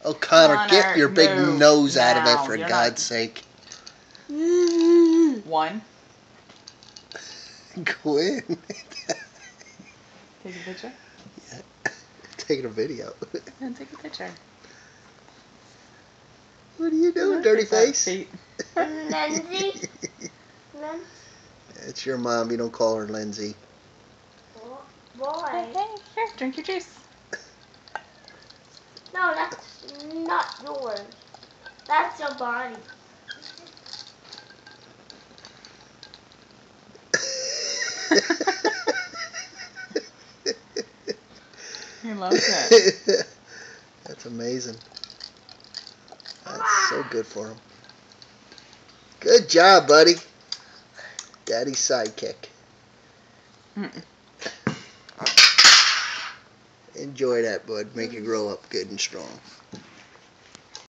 Oh, Connor, get your big nose out of it, for God's sake. 1. Quinn. Take a picture? Yeah. Taking a video. And take a picture. What are you doing, dirty face? Lindsay? It's your mom. You don't call her Lindsay. Why? Hey, here, drink your juice. No, that's not yours. That's your body. He loves it. That's amazing. That's so good for him. Good job, buddy. Daddy's sidekick. Enjoy that, bud. Make you grow up good and strong.